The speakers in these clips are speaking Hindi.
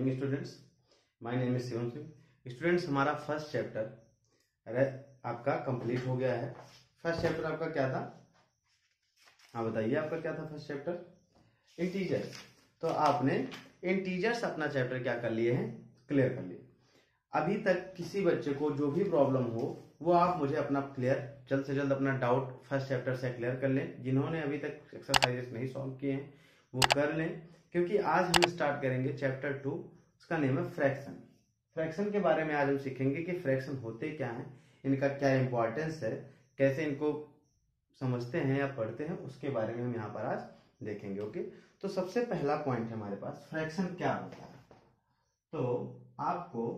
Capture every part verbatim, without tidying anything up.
Morning students, my name is Shivam Singh. Students, हमारा फर्स्ट चैप्टर आपका कंप्लीट हो गया है। फर्स्ट चैप्टर आपका क्या था? हाँ बताइए, आपका क्या था फर्स्ट चैप्टर? इंटीजर्स। तो आपने इंटीजर्स अपना चैप्टर क्या कर लिए हैं? क्लियर कर लिए। अभी तक किसी बच्चे को जो भी प्रॉब्लम हो वो आप मुझे अपना क्लियर जल्द से जल्द अपना डाउट फर्स्ट चैप्टर से क्लियर कर लें। जिन्होंने अभी तक एक्सरसाइजेस नहीं सॉल्व किए हैं वो कर लें, क्योंकि आज हम स्टार्ट करेंगे चैप्टर टू। उसका नेम है फ्रैक्शन। फ्रैक्शन के बारे में आज हम सीखेंगे कि फ्रैक्शन होते क्या हैं, इनका क्या इंपॉर्टेंस है, कैसे इनको समझते हैं या पढ़ते हैं, उसके बारे में हम यहाँ पर आज देखेंगे। ओके, तो सबसे पहला पॉइंट है हमारे पास, फ्रैक्शन क्या होता है। तो आपको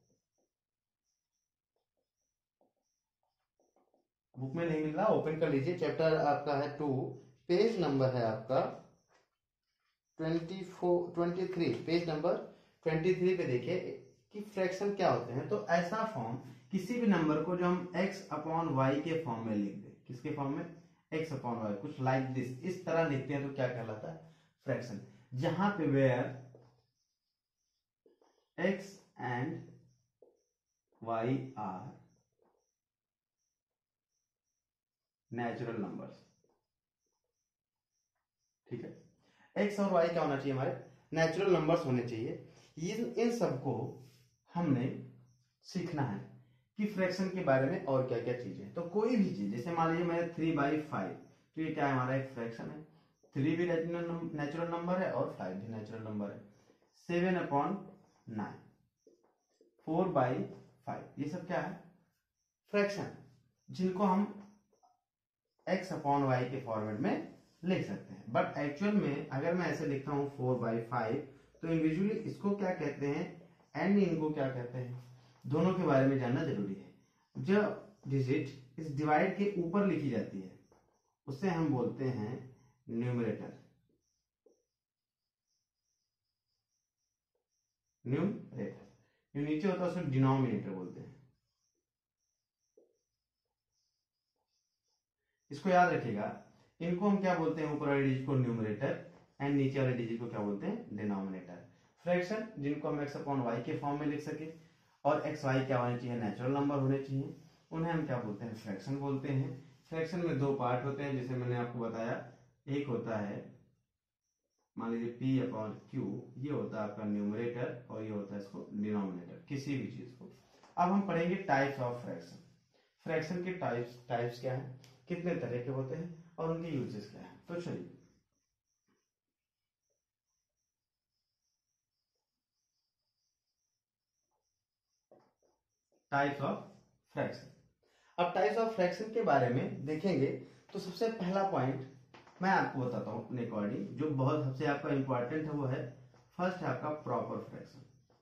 बुक में नहीं मिल रहा, ओपन कर लीजिए। चैप्टर आपका है टू, पेज नंबर है आपका twenty four twenty three, page number twenty three पे देखिए कि फ्रैक्शन क्या होते हैं। तो ऐसा फॉर्म, किसी भी नंबर को जो हम x अपॉन वाई के फॉर्म में लिख दे, किसके फॉर्म में? x अपॉन वाई, कुछ लाइक दिस, इस तरह लिखते हैं तो क्या कहलाता है? फ्रैक्शन। जहां पे where x and y are natural numbers. ठीक है, x और y क्या होना चाहिए? हमारे नेचुरल नंबर्स होने चाहिए। इन इन सबको हमने सीखना है कि फ्रैक्शन के बारे में और क्या क्या चीजें। तो कोई भी चीज, जैसे मान लीजिए मैं थ्री बाई फाइव, तो ये क्या है? हमारा एक फ्रैक्शन है। थ्री भी नेचुरल नंबर है और फाइव भी नेचुरल नंबर है। Seven upon nine, four by five, ये सब क्या है? फ्रैक्शन, जिनको हम x अपॉन वाई के फॉर्मेट में लिख सकते हैं। बट एक्चुअल में अगर मैं ऐसे लिखता हूं फोर बाई फाइव, तो इंडिविजुअली इसको क्या कहते हैं, एंड इनको क्या कहते हैं, दोनों के बारे में जानना जरूरी है। जो डिजिट इस डिवाइड के ऊपर लिखी जाती है उसे हम बोलते हैं न्यूमरेटर। न्यूमरेटर जो नीचे होता है उसे डिनोमिनेटर बोलते हैं। इसको याद रखिएगा, इनको हम क्या बोलते हैं? ऊपर वाले डिजिट को न्यूमरेटर एंड नीचे वाले डिजिट को क्या बोलते हैं? डिनोमिनेटर। फ्रैक्शन, जिनको हम x अपॉन वाई के फॉर्म में लिख सके और एक्स वाई क्या होने चाहिए? नेचुरल नंबर होने चाहिए, उन्हें हम क्या बोलते हैं? फ्रैक्शन बोलते हैं। फ्रैक्शन में दो पार्ट होते हैं, जैसे मैंने आपको बताया। एक होता है, मान लीजिए p अपॉन क्यू, ये होता है आपका न्यूमरेटर और ये होता है इसको डिनोमिनेटर, किसी भी चीज को। अब हम पढ़ेंगे टाइप्स ऑफ फ्रैक्शन। फ्रैक्शन के टाइप्स टाइप्स क्या है, कितने तरह के होते हैं और उनके यूजेस क्या है। तो चलिए, टाइप्स ऑफ फ्रैक्शन। अब टाइप्स ऑफ फ्रैक्शन के बारे में देखेंगे तो सबसे पहला पॉइंट मैं आपको बताता हूं अपने अकॉर्डिंग, जो बहुत सबसे आपका इंपॉर्टेंट है, वो है फर्स्ट है आपका प्रॉपर फ्रैक्शन।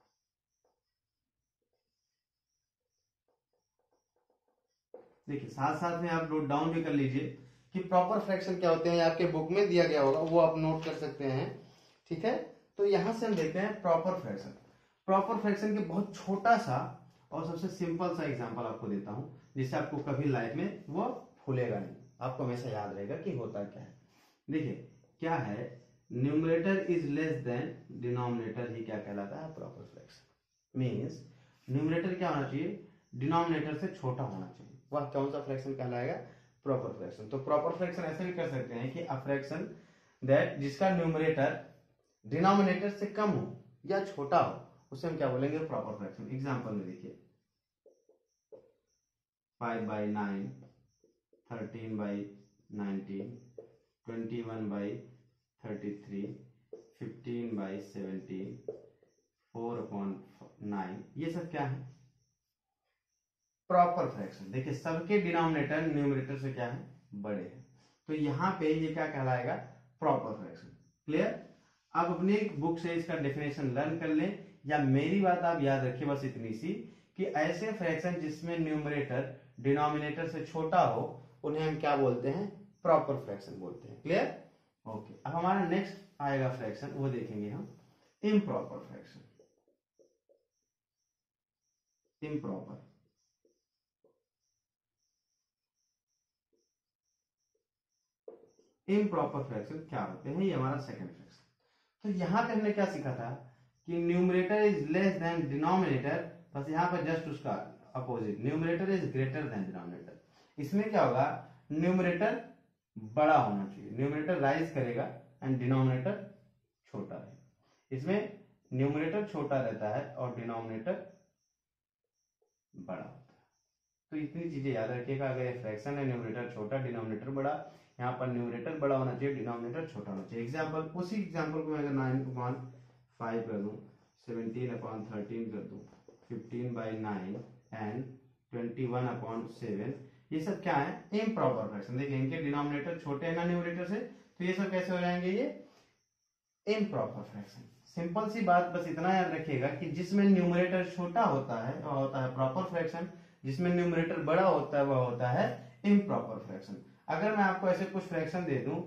देखिए, साथ साथ में आप नोट डाउन भी कर लीजिए कि प्रॉपर फ्रैक्शन क्या होते हैं। आपके बुक में दिया गया होगा, वो आप नोट कर सकते हैं। ठीक है, तो यहां से हम देखते हैं प्रॉपर फ्रैक्शन। प्रॉपर फ्रैक्शन के बहुत छोटा सा और सबसे सिंपल सा एग्जांपल आपको देता हूं, जिससे आपको कभी लाइफ में वो भूलेगा नहीं, आपको हमेशा याद रहेगा कि होता क्या है। देखिए क्या है, numerator is less than denominator, ही क्या कहलाता है? Proper fraction. मींस न्यूमरेटर क्या होना चाहिए? डिनोमिनेटर से छोटा होना चाहिए। वह कौन सा फ्रैक्शन कहलाएगा? Proper fraction. तो प्रॉपर फ्रैक्शन ऐसे भी कर सकते हैं कि अ फ्रैक्शन दैट जिसका न्यूमरेटर डिनोमिनेटर से कम हो या छोटा हो, उसे हम क्या बोलेंगे? Proper fraction. एग्जांपल में देखिए, five by nine, thirteen by nineteen, twenty one by thirty three, fifteen by seventeen, four upon nine, ये सब क्या है? Proper fraction. देखिए सबके डिनोमिनेटर न्यूमरेटर से क्या है? बड़े हैं, तो यहां पे ये क्या कहलाएगा? Proper fraction. क्लियर? आप अपनी बुक से इसका डेफिनेशन लर्न कर लें, या मेरी बात आप याद रखिए बस इतनी सी, कि ऐसे फ्रैक्शन जिसमें न्यूमरेटर डिनोमिनेटर से छोटा हो उन्हें हम क्या बोलते हैं? प्रॉपर फ्रैक्शन बोलते हैं। क्लियर? ओके, अब हमारा नेक्स्ट आएगा फ्रैक्शन, वो देखेंगे हम improper fraction. Improper improper fraction क्या होते हैं? ये हमारा सेकंड फ्रैक्शन। तो यहां पे हमने क्या सीखा था कि numerator is less than denominator, बस यहाँ पर जस्ट उसका opposite, numerator is greater than denominator. इसमें क्या होगा, न्यूमरेटर बड़ा होना चाहिए, न्यूमरेटर राइज करेगा एंड डिनोमिनेटर छोटा है। इसमें न्यूमरेटर छोटा रहता है और डिनोमिनेटर बड़ा होता है। तो इतनी चीजें याद रखिएगा, अगर ये फ्रैक्शन है न्यूमरेटर छोटा डिनोमिनेटर बड़ा, यहाँ पर न्यूमरेटर बड़ा होना चाहिए डिनोमिनेटर छोटा होना चाहिए। एग्जाम्पल, उसी एग्जाम्पल को मैं अगर नाइन अपॉन फाइव कर दूं, सेवनटीन अपॉन थर्टीन कर दूं, fifteen by nine and twenty one upon seven, ये सब क्या है, इम्प्रॉपर फ्रैक्शन। देखिए इनके डिनोमिनेटर छोटे हैं ना न्यूमरेटर से, तो ये सब कैसे हो जाएंगे, ये इम्प्रॉपर फ्रैक्शन। सिंपल सी बात, बस इतना याद रखिएगा कि जिसमें न्यूमरेटर छोटा होता है वह होता है प्रॉपर फ्रैक्शन, जिसमें न्यूमरेटर बड़ा होता है वह होता है इम्प्रॉपर फ्रैक्शन। अगर मैं आपको ऐसे कुछ फ्रैक्शन दे दूं,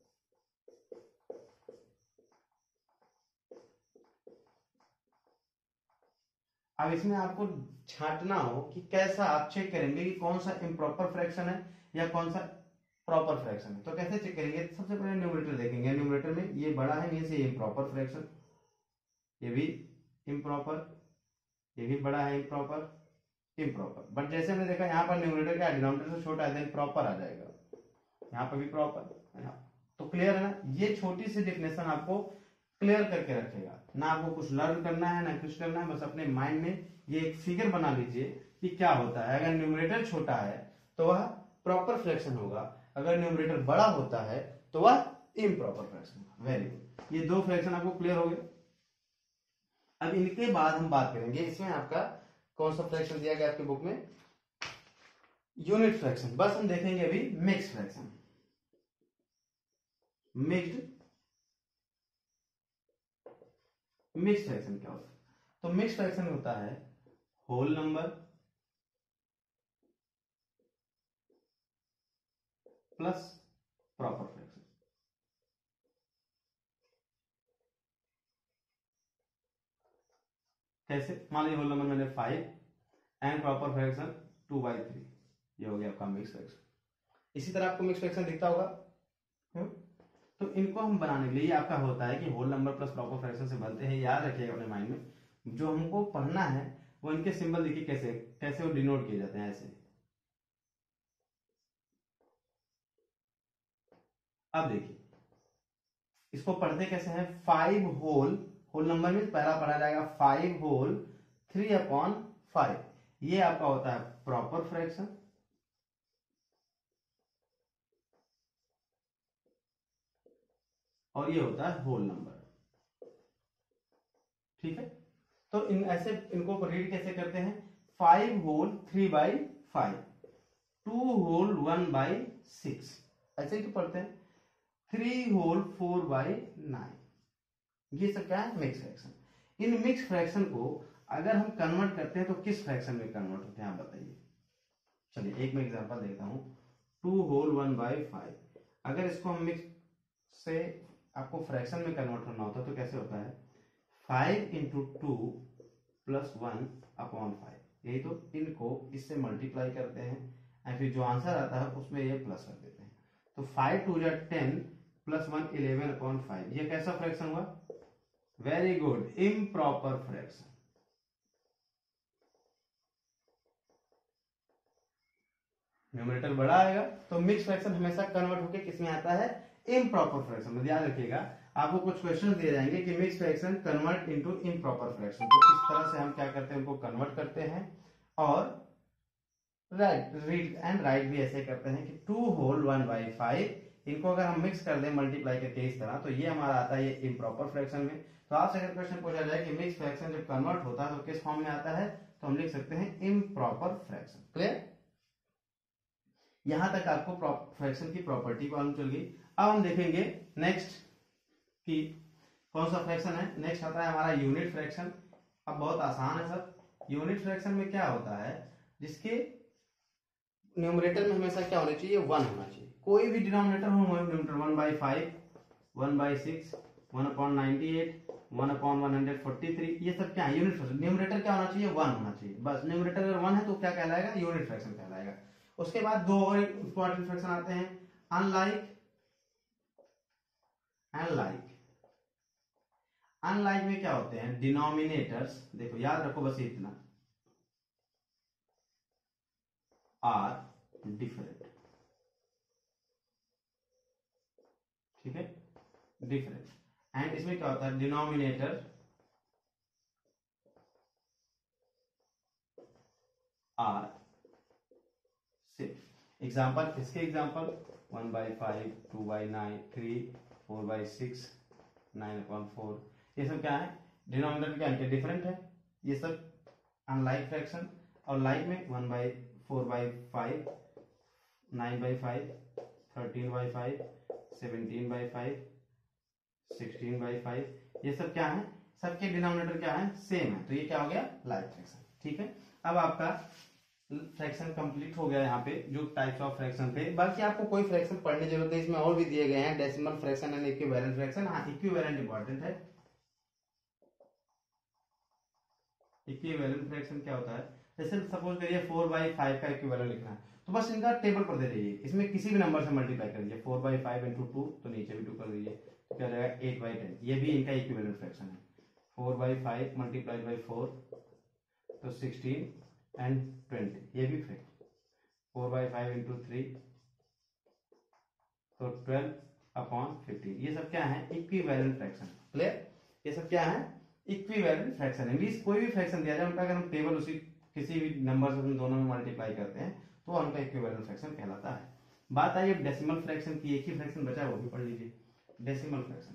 अब इसमें आपको छांटना हो कि कैसा आप चेक करेंगे कि कौन सा इम्प्रॉपर फ्रैक्शन है या कौन सा प्रॉपर फ्रैक्शन है। तो कैसे चेक करेंगे, सबसे पहले न्यूमरेटर देखेंगे, न्यूमरेटर में ये बड़ा है, मींस ये इम्प्रॉपर फ्रैक्शन, ये भी इम्प्रॉपर, ये भी बड़ा है, इम्प्रॉपर इम्प्रॉपर। बट जैसे हमने देखा यहाँ पर न्यूमरेटर क्या, डिनोमिनेटर से छोटा है, देन प्रॉपर आ जाएगा, यहाँ पर भी प्रॉपर है ना। तो क्लियर है ना, ये छोटी सी डिफिनेशन आपको क्लियर करके रखेगा ना, आपको कुछ लर्न करना है ना कुछ करना है, बस अपने माइंड में ये एक फिगर बना लीजिए कि क्या होता है। अगर न्यूमरेटर छोटा है तो वह प्रॉपर फ्रैक्शन होगा, अगर न्यूमरेटर बड़ा होता है तो वह इम्प्रॉपर फ्रैक्शन होगा। वेरी गुड, ये दो फ्रैक्शन आपको क्लियर हो गए। अब इनके बाद हम बात करेंगे, इसमें आपका कौन सा फ्रैक्शन दिया गया आपकी बुक में, यूनिट फ्रैक्शन। बस हम देखेंगे अभी mixed fraction. Mixed mixed fraction क्या होता है, तो मिक्स्ड फ्रैक्शन होता है whole number plus proper fraction. कैसे, मान लीजिए होल नंबर मैंने five and proper fraction two by three, ये हो गया आपका मिक्स्ड फ्रैक्शन। इसी तरह आपको मिक्स्ड फ्रैक्शन दिखता होगा। हुँ? तो इनको हम बनाने के लिए ये आपका होता है कि whole number plus proper fraction से बनते हैं, याद रखिएगा अपने माइंड में। जो हमको पढ़ना है वो इनके सिंबल देखिए कैसे कैसे वो डिनोट किए जाते हैं, ऐसे। अब देखिए इसको पढ़ते कैसे हैं, फाइव होल, होल नंबर में पहला पढ़ा जाएगा five whole three upon five, ये आपका होता है प्रॉपर फ्रैक्शन, और ये होता है होल नंबर। ठीक है, तो इन ऐसे इनको रीड कैसे करते हैं, five whole three by five, two whole one by six, ऐसे ही तो पढ़ते हैं, three whole four by nine. ये सब क्या है, मिक्स फ्रैक्शन। इन मिक्स फ्रैक्शन को अगर हम कन्वर्ट करते हैं तो किस फ्रैक्शन में कन्वर्ट होते हैं आप बताइए। चलिए एक मैं एग्जांपल देता हूं, two whole one by five, अगर इसको हम मिक्स से आपको फ्रैक्शन में कन्वर्ट करना होता तो कैसे होता है, five into two plus one upon five, यही तो, इनको इससे मल्टीप्लाई करते हैं और फिर जो आंसर आता है उसमें ये प्लस कर देते हैं। तो फाइव टू जा ten plus one eleven upon five, ये कैसा फ्रैक्शन हुआ, very good, improper fraction. Numerator बड़ा आएगा तो मिक्स फ्रैक्शन हमेशा कन्वर्ट होकर किसमें आता है, इम्प्रॉपर फ्रैक्शन में। ध्यान रखिएगा, आपको कुछ क्वेश्चन दिए जाएंगे कि mix fraction convert into improper fraction, तो इस तरह से हम क्या करते हैं, उनको कन्वर्ट करते हैं। और राइट, रीड एंड राइट भी ऐसे करते हैं कि two whole one by five, इनको अगर हम मिक्स कर दें मल्टीप्लाई करके इस तरह, तो ये हमारा आता है ये इम्प्रॉपर फ्रैक्शन में। तो आपसे अगर क्वेश्चन पूछा जाए कि मिक्स फ्रैक्शन जब कन्वर्ट होता है तो किस फॉर्म में आता है, तो हम लिख सकते हैं इम्प्रॉपर फ्रैक्शन। क्लियर, यहां तक आपको फ्रैक्शन की प्रॉपर्टी मालूम चल गई। अब हम देखेंगे नेक्स्ट कि कौन सा फ्रैक्शन है। नेक्स्ट आता है हमारा यूनिट फ्रैक्शन। अब बहुत आसान है सब। यूनिट फ्रैक्शन में क्या होता है, जिसके न्यूमरेटर में हमेशा क्या होना चाहिए, वन होना चाहिए। कोई भी डिनोमिनेटर हो, numerator one by five, one by six, one upon ninety eight, one upon one hundred forty three, ये सब क्या है, यूनिट फ्रैक्शन। न्यूमरेटर क्या होना चाहिए, वन होना चाहिए, बस। न्यूमरेटर अगर वन है तो क्या कहलाएगा, यूनिट फ्रैक्शन कहलाएगा। उसके बाद दो और इंपॉर्टेंट फ्रैक्शन आते हैं, अनलाइक एंड लाइक। अनलाइक में क्या होते हैं, डिनोमिनेटर्स, देखो याद रखो बस इतना, आर डिफरेंट, ठीक है, डिफरेंट। एंड इसमें क्या होता है, डिनोमिनेटर आर सिर्फ। एग्जाम्पल, इसके example one by five, two by nine, three, four by six, nine upon four, ये सब क्या है, डिनोमिनेटर क्या है, डिफरेंट है, ये सब अनलाइक फ्रैक्शन। और लाइक में one by four by five, nine by five, thirteen by five, seventeen by five, sixteen by five, ये सब क्या है, सबके डिनोमिनेटर क्या है, सेम है, तो ये क्या हो गया, लाइक फ्रैक्शन। ठीक है, अब आपका फ्रैक्शन कंप्लीट हो गया। यहाँ पे जो टाइप्स ऑफ फ्रैक्शन थे, बाकी आपको कोई फ्रैक्शन पढ़ने की जरूरत है, इसमें और भी दिए गए हैं, decimal fraction and equivalent fraction. हाँ, इक्विवेलेंट इंपॉर्टेंट है। इक्विवेलेंट फ्रैक्शन क्या होता है, जैसे सपोज करिए फोर बाई फाइव का इक्विवेलेंट लिखना है, तो बस इनका टेबल पर दे दीजिए, इसमें किसी भी नंबर से मल्टीप्लाई कर दीजिए, four by five into two, तो नीचे भी टू कर दीजिए, तो क्या रहेगा, एट बाई टेन, ये भी इनका इक्विवेलेंट फ्रैक्शन है। Four by five multiplied by four, तो सिक्सटीन एंड ट्वेंटी, ये भी fraction. Four by five into three, तो ट्वेल्व अपॉन फिफ्टीन, ये सब क्या है, इक्विवेलेंट फ्रैक्शन। क्लियर, ये सब क्या है, इक्विवेलेंट फ्रैक्शन है। मींस कोई भी फ्रैक्शन दिया जाए, उनका अगर हम टेबल उसी किसी भी नंबर से दोनों में मल्टीप्लाई करते हैं, तो उनका इक्विवेलेंट फ्रैक्शन कहलाता है। बात आई अब डेसिमल फ्रैक्शन की, एक ही फ्रैक्शन बचा है, वो भी पढ़ लीजिए, डेसिमल फ्रैक्शन।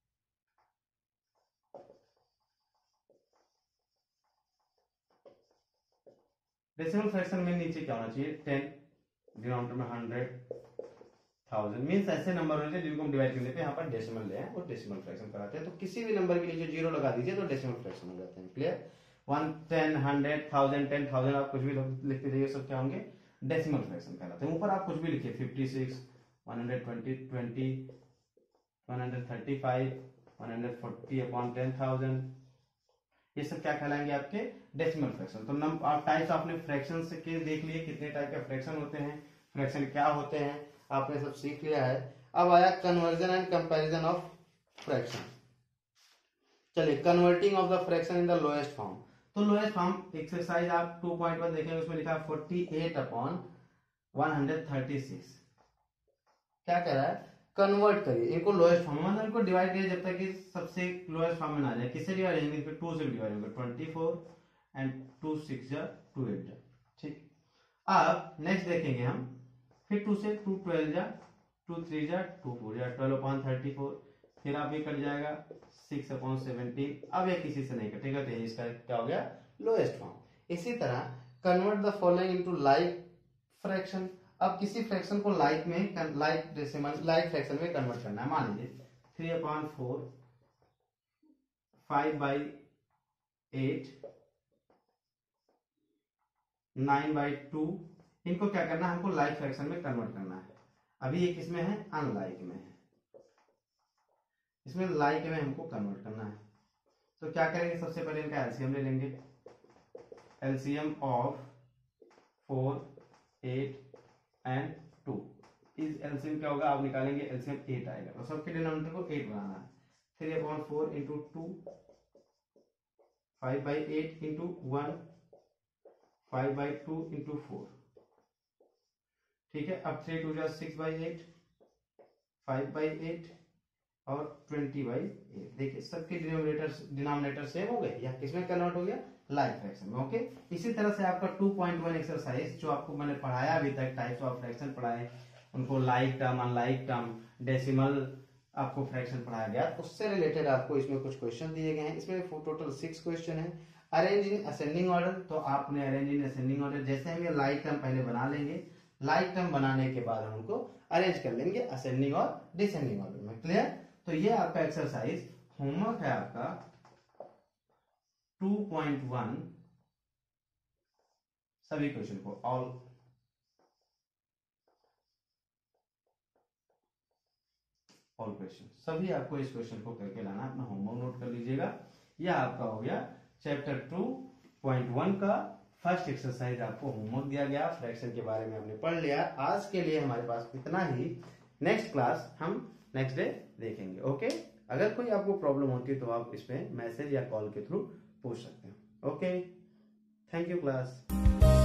डेसिमल फ्रैक्शन में नीचे क्या होना चाहिए, टेन, डिनोमिनेटर में हंड्रेड, थाउजेंड, मींस ऐसे नंबर होते हैं जिनको हम डिवाइड करने पे यहाँ पर डेसिमल ले आए, वो डेसिमल फ्रैक्शन कराते हैं। तो किसी भी नंबर के नीचे जीरो लगा दीजिए तो डेसिमल फ्रैक्शन हो जाते हैं। Clear, one, ten, hundred, thousand, ten thousand, आप कुछ भी लिखते जाइए, सब क्या होंगे, डेसिमल फ्रैक्शन कहलाते हैं। ऊपर आप कुछ भी लिखिए, fifty six, one hundred twenty, twenty, one hundred thirty five, one hundred forty upon ten thousand, ये सब क्या कहलाएंगे, आपके डेसिमल फ्रैक्शन। तो नंबर आप टाइप्स आपने फ्रैक्शन से के देख लिए, कितने टाइप के फ्रैक्शन होते हैं, फ्रैक्शन क्या होते हैं, आपने सब सीख लिया है। अब आया conversion and comparison of fraction. चलिए, converting of the fraction in the lowest form. तो लोएस्ट फॉर्म एक्सरसाइज आप टू पॉइंट वन देखेंगे, उसमें लिखा है forty eight upon one hundred thirty six. क्या कह रहा है, कन्वर्ट करिए इनको लोएस्ट फॉर्म, मतलब इनको डिवाइड करिए जब तक कि सबसे लोएस्ट फॉर्म में ना आ जाए। किससे डिवाइड होंगे, फिर टू से डिवाइड होंगे, twenty four and two six जा, टू एट जा। ठीक, अब नेक्स्ट देखेंगे हम, फिर टू से टू ट्वेल्व जा, टू थ्री जा, टू फोर जा, ट्वेल्व अपॉन थर्टी फोर, फिर आप ये कट जाएगा सिक्स अपॉन सेवनटीन। अब ये किसी से नहीं कटेगा, तो इसका क्या हो गया, लोएस्ट फॉर्म। इसी तरह convert the following into like fraction. अब किसी फ्रैक्शन को लाइक में, लाइक डेसिमल, लाइक फ्रैक्शन में कन्वर्ट करना है। मान लीजिए three upon four, five by eight, nine by two, इनको क्या करना है, हमको लाइक फ्रैक्शन में कन्वर्ट करना है। अभी ये किसमें है, अनलाइक में है, इसमें लाइक में हमको कन्वर्ट करना है। तो क्या करेंगे, सबसे पहले इनका एलसीएम ले लेंगे। LCM of four, eight and two, इस एलसीएम क्या होगा, आप निकालेंगे, एलसीएम एट आएगा, तो सबके डिनोमिनेटर को एट बनाना है। Three upon four into two, five by eight into one, five by two into four. ठीक है, अब थ्री टू जा six by eight, five by eight और ट्वेंटी बाई एट। देखिए सबके डिनोमिनेटर डिनोमिनेटर सेम हो गए, या किसमें कन्वर्ट हो गया, लाइक फ्रैक्शन में। ओके, इसी तरह से आपका टू पॉइंट वन एक्सरसाइज जो आपको मैंने पढ़ाया अभी तक, टाइप्स ऑफ फ्रैक्शन पढ़ाए, उनको like term, unlike term, decimal आपको फ्रैक्शन पढ़ाया गया, उससे रिलेटेड आपको इसमें कुछ क्वेश्चन दिए गए हैं। इसमें टोटल सिक्स क्वेश्चन है। अरेंज इन असेंडिंग ऑर्डर, तो आपने अरेंज इन असेंडिंग ऑर्डर, जैसे हम ये लाइक टर्म पहले बना लेंगे, लाइक टर्म बनाने के बाद हम उनको अरेंज कर लेंगे असेंडिंग और डिसेंडिंग ऑर्डर में। क्लियर, तो ये आपका एक्सरसाइज होमवर्क है आपका टू पॉइंट वन, सभी क्वेश्चन को ऑल ऑल क्वेश्चन, सभी आपको इस क्वेश्चन को करके लाना, अपना होमवर्क नोट कर लीजिएगा। यह आपका हो गया चैप्टर टू पॉइंट वन का फर्स्ट एक्सरसाइज, आपको होमवर्क दिया गया, फ्रैक्शन के बारे में आपने पढ़ लिया। आज के लिए हमारे पास इतना ही, नेक्स्ट क्लास हम नेक्स्ट डे देखेंगे। ओके। अगर कोई आपको प्रॉब्लम होती है तो आप इसमें मैसेज या कॉल के थ्रू पूछ सकते हैं। Okay, thank you class.